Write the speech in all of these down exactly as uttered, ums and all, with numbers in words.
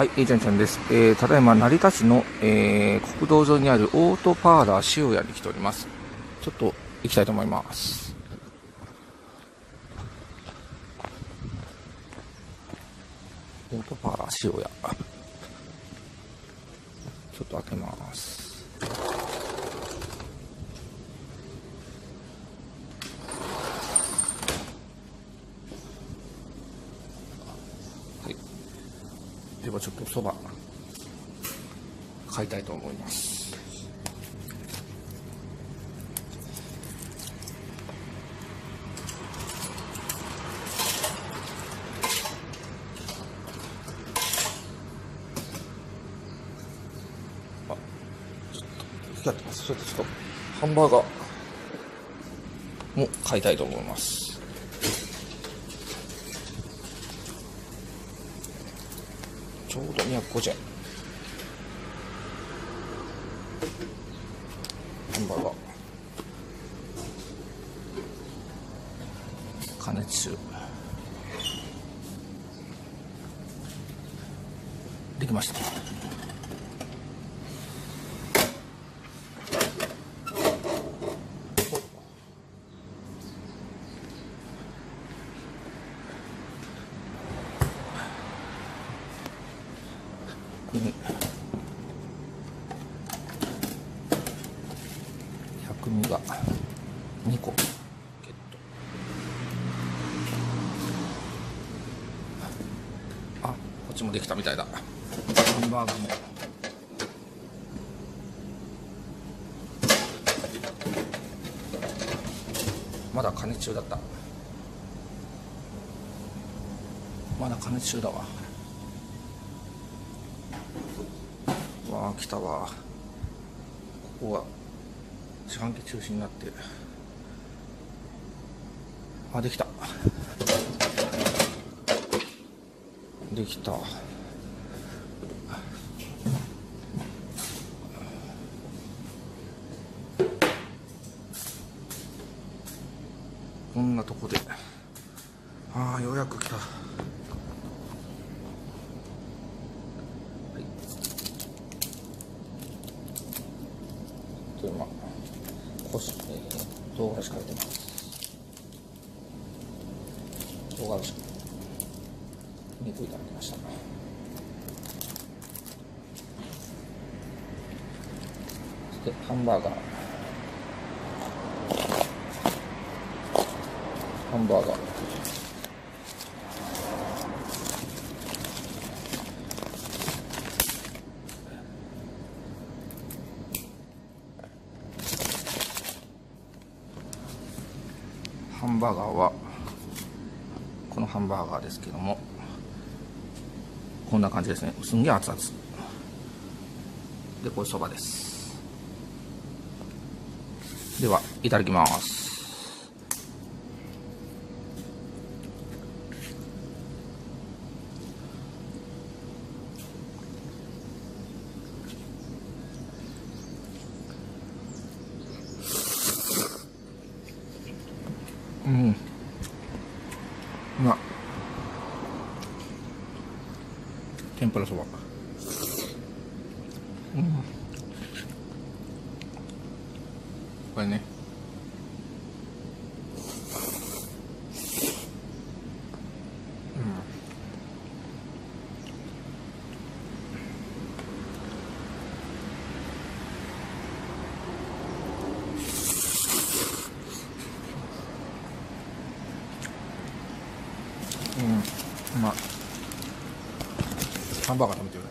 はい、えー、ちゃんちゃんです。えー、ただいま成田市の、えー、国道沿いにあるオートパーラー塩屋に来ております。ちょっと行きたいと思います。オートパーラー塩屋。ちょっと開けます。はい。ではちょっとそば買いたいと思います。あ、ちょっと光ってます。ちょっとちょっとハンバーガーも買いたいと思います。ちょうどにひゃくごじゅうえん。ハンバーガー加熱中できました。百味がにこゲット。あ、こっちもできたみたいだ。ハンバーグもまだ加熱中だった。まだ加熱中だわ。わあ、来たわ。ここは四半期中止になって、あ、できた。できた。こんなとこで、ああ、ようやく来た。はい。で、まあ、こし、えー、唐辛子かけてます。唐辛子。肉炒めてました。そしてハンバーガー。ハンバーガー。ハンバーガーはこのハンバーガーですけども、こんな感じですね。すんげえ熱々で、これそばです。では、いただきます。うん、うまっ。天ぷらそば。うん、これね。うん、うまっ。ハンバーガー食べてる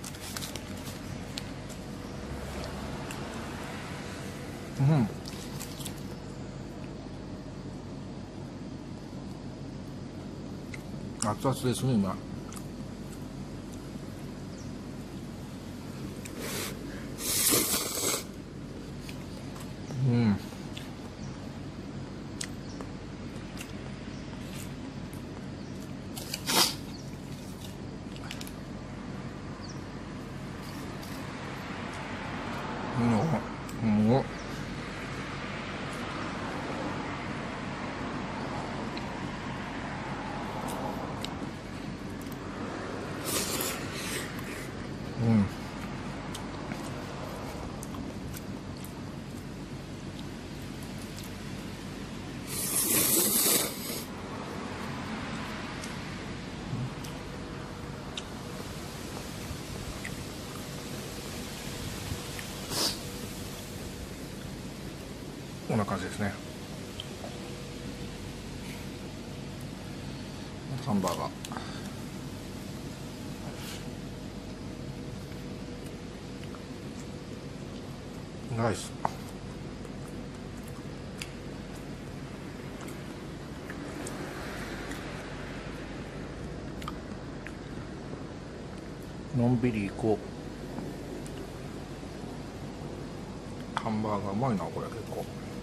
な。うん。熱々ですね、うまい。うん。うん。うん。 うんこんな感じですね。ハンバーガーナイス。のんびり行こう。ハンバーガーうまいなこれ結構。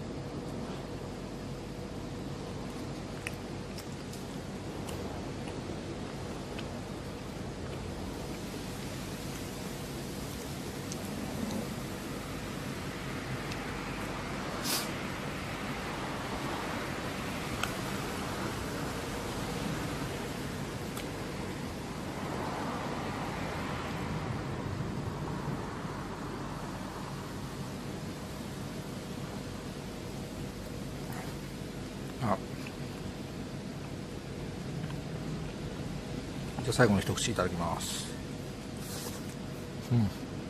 あ、じゃあ最後の一口いただきます。うん。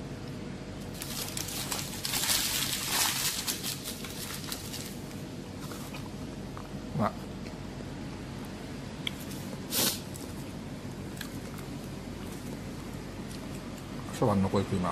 まあそばの残り食います。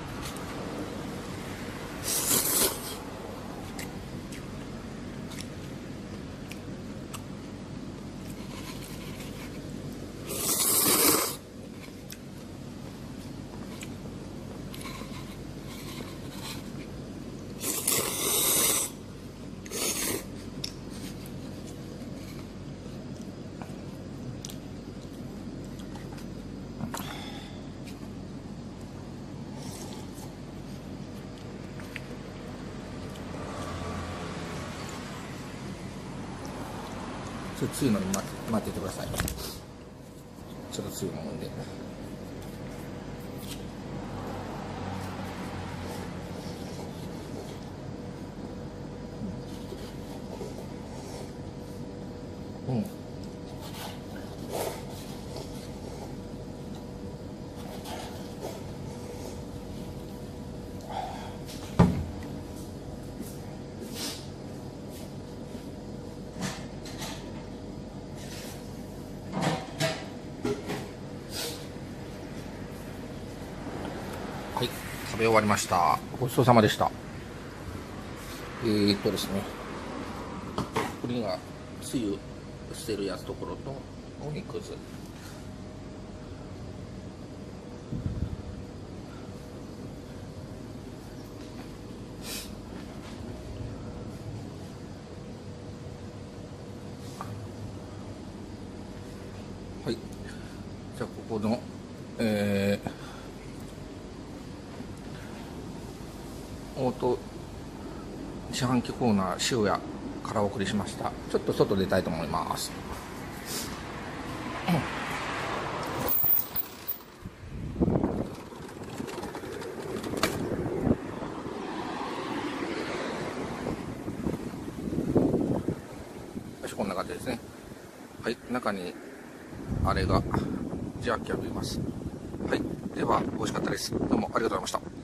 ちょっとつゆのに待って待っててください。ちょっとつゆ飲むんで。うん。はい、食べ終わりました。ごちそうさまでした。えーっとですね、これがつゆ捨てるやつところとお肉ず。はい、じゃあここの、えー、オート自販機コーナー塩屋からお送りしました。ちょっと外出たいと思います。こんな感じですね。はい、中にあれがジャーキーあります。はい、では美味しかったです。どうもありがとうございました。